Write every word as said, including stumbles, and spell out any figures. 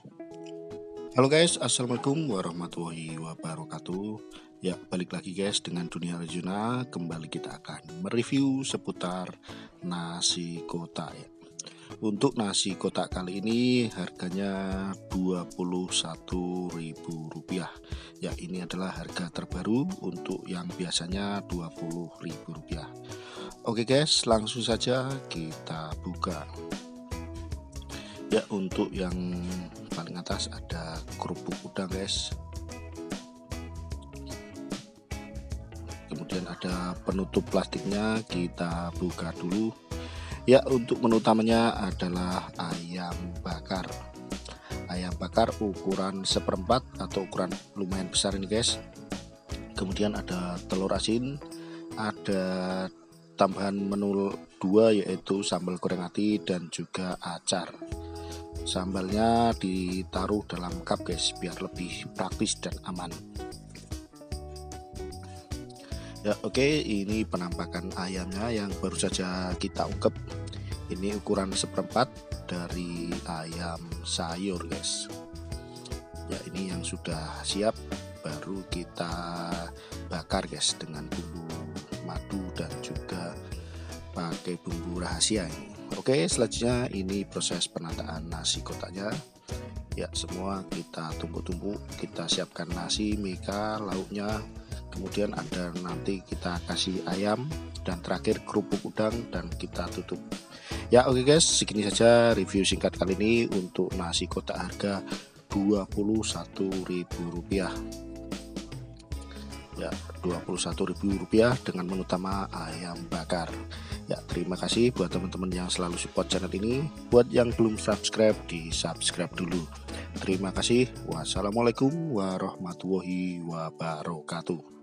Halo guys, assalamualaikum warahmatullahi wabarakatuh. Ya, balik lagi guys dengan Dunia Regional. Kembali kita akan mereview seputar nasi kotak ya. Untuk nasi kotak kali ini harganya dua puluh satu ribu rupiah. Ya, ini adalah harga terbaru untuk yang biasanya dua puluh ribu rupiah. Oke guys, langsung saja kita buka. Ya, untuk yang paling atas ada kerupuk udang guys, kemudian ada penutup plastiknya, kita buka dulu. Ya, untuk menu utamanya adalah ayam bakar. Ayam bakar ukuran seperempat atau ukuran lumayan besar ini guys. Kemudian ada telur asin, ada tambahan menu dua yaitu sambal goreng ati dan juga acar. Sambalnya ditaruh dalam cup guys biar lebih praktis dan aman. Ya oke, ini penampakan ayamnya yang baru saja kita ungkep. Ini ukuran seperempat dari ayam sayur guys. Ya, ini yang sudah siap baru kita bakar guys dengan bumbu madu dan juga pakai bumbu rahasia ini. Oke, selanjutnya ini proses penataan nasi kotaknya. Ya, semua kita tumbuk-tumbuk, kita siapkan nasi, mika, lauknya. Kemudian ada nanti kita kasih ayam dan terakhir kerupuk udang dan kita tutup. Ya, oke guys, segini saja review singkat kali ini untuk nasi kotak harga dua puluh satu ribu rupiah. Ya, dua puluh satu ribu rupiah dengan menu utama ayam bakar. Ya, terima kasih buat teman-teman yang selalu support channel ini. Buat yang belum subscribe, di subscribe dulu. Terima kasih. Wassalamualaikum warahmatullahi wabarakatuh.